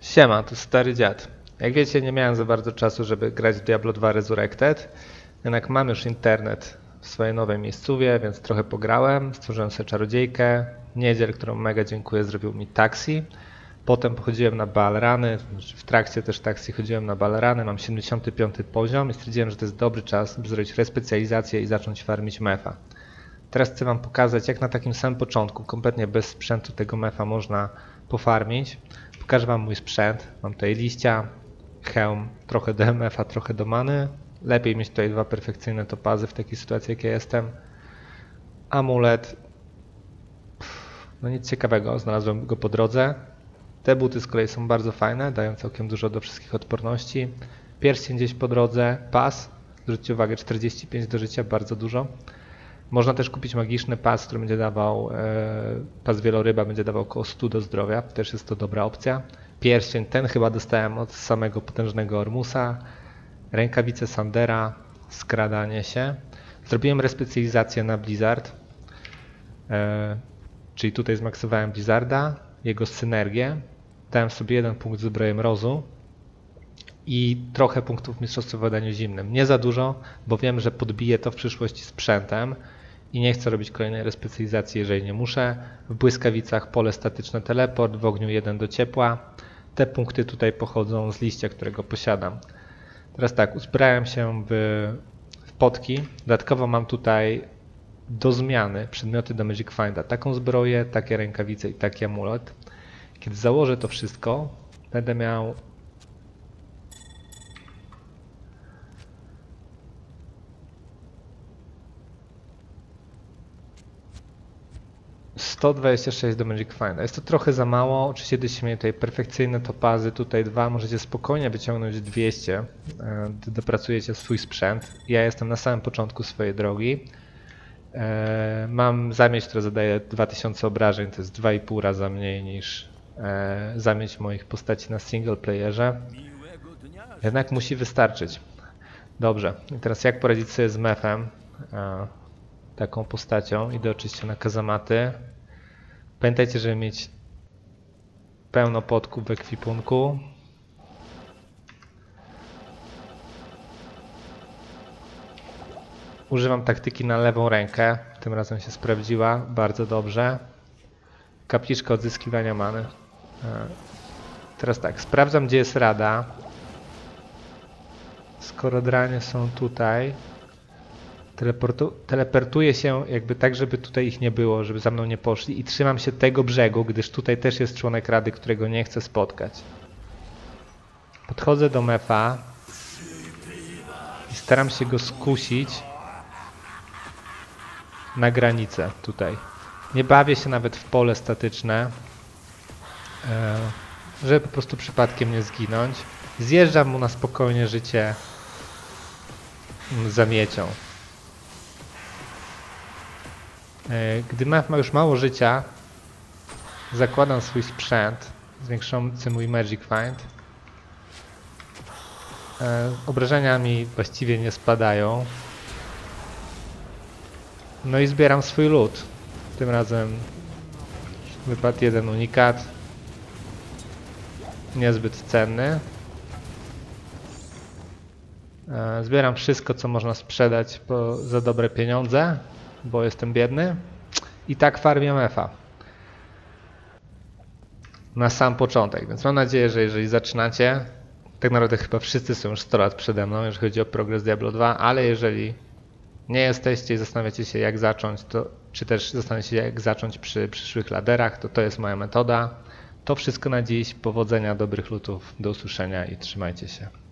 Siema, to stary dziad. Jak wiecie, nie miałem za bardzo czasu, żeby grać w Diablo 2 Resurrected. Jednak mam już internet w swojej nowej miejscówie, więc trochę pograłem. Stworzyłem sobie czarodziejkę. Niedziel, którą mega dziękuję, zrobił mi taksi. Potem pochodziłem na Balrany, w trakcie też taksi chodziłem na Balrany. Mam 75 poziom i stwierdziłem, że to jest dobry czas, by zrobić respecjalizację i zacząć farmić mefa. Teraz chcę wam pokazać, jak na takim samym początku, kompletnie bez sprzętu tego mefa można pofarmić. Pokażę wam mój sprzęt. Mam tutaj liścia, hełm, trochę do MF-a, trochę do many. Lepiej mieć tutaj dwa perfekcyjne topazy w takiej sytuacji, jak ja jestem. Amulet. No nic ciekawego, znalazłem go po drodze. Te buty z kolei są bardzo fajne, dają całkiem dużo do wszystkich odporności. Pierścień gdzieś po drodze, pas. Zwróćcie uwagę, 45 do życia, bardzo dużo. Można też kupić magiczny pas, który będzie dawał, pas wieloryba będzie dawał około 100 do zdrowia, też jest to dobra opcja. Pierścień, ten chyba dostałem od samego potężnego Ormusa. Rękawice Sandera, skradanie się. Zrobiłem respecjalizację na Blizzard, czyli tutaj zmaksowałem Blizzarda, jego synergię. Dałem sobie 1 punkt zbroję mrozu i trochę punktów mistrzostwa w władaniu zimnym. Nie za dużo, bo wiem, że podbiję to w przyszłości sprzętem i nie chcę robić kolejnej respecjalizacji, jeżeli nie muszę. W błyskawicach pole statyczne teleport, w ogniu 1 do ciepła. Te punkty tutaj pochodzą z liścia, którego posiadam. Teraz tak, uzbrałem się w potki. Dodatkowo mam tutaj do zmiany przedmioty do Magic Finda. Taką zbroję, takie rękawice i taki amulet. Kiedy założę to wszystko, będę miał 126 do Magic Finda. Jest to trochę za mało. Oczywiście gdybyście mieli tutaj perfekcyjne topazy, tutaj 2, możecie spokojnie wyciągnąć 200, gdy dopracujecie swój sprzęt. Ja jestem na samym początku swojej drogi. Mam zamieć, która zadaje 2000 obrażeń, to jest 2,5 raza mniej niż zamieć moich postaci na single playerze. Jednak musi wystarczyć. Dobrze, i teraz jak poradzić sobie z mefem? Taką postacią. Idę oczywiście na kazamaty. Pamiętajcie, żeby mieć pełno podków w ekwipunku. Używam taktyki na lewą rękę. Tym razem się sprawdziła bardzo dobrze. Kapliczka odzyskiwania many. Teraz tak, sprawdzam, gdzie jest rada. Skoro dranie są tutaj, teleportuję się jakby tak, żeby tutaj ich nie było, żeby za mną nie poszli i trzymam się tego brzegu, gdyż tutaj też jest członek rady, którego nie chcę spotkać. Podchodzę do mefa i staram się go skusić na granicę tutaj. Nie bawię się nawet w pole statyczne, żeby po prostu przypadkiem nie zginąć. Zjeżdżam mu na spokojnie życie zamiecią. Gdy mef ma już mało życia, zakładam swój sprzęt zwiększający mój Magic Find. Obrażenia mi właściwie nie spadają. No i zbieram swój loot. Tym razem wypadł jeden unikat. Niezbyt cenny. Zbieram wszystko, co można sprzedać za dobre pieniądze, bo jestem biedny. I tak farmię mefa. Na sam początek. Więc mam nadzieję, że jeżeli zaczynacie, tak naprawdę chyba wszyscy są już 100 lat przede mną, jeżeli chodzi o progres Diablo 2, ale jeżeli nie jesteście i zastanawiacie się, jak zacząć, czy też zastanawiacie się, jak zacząć przy przyszłych laderach, to jest moja metoda. To wszystko na dziś. Powodzenia, dobrych lootów, do usłyszenia i trzymajcie się.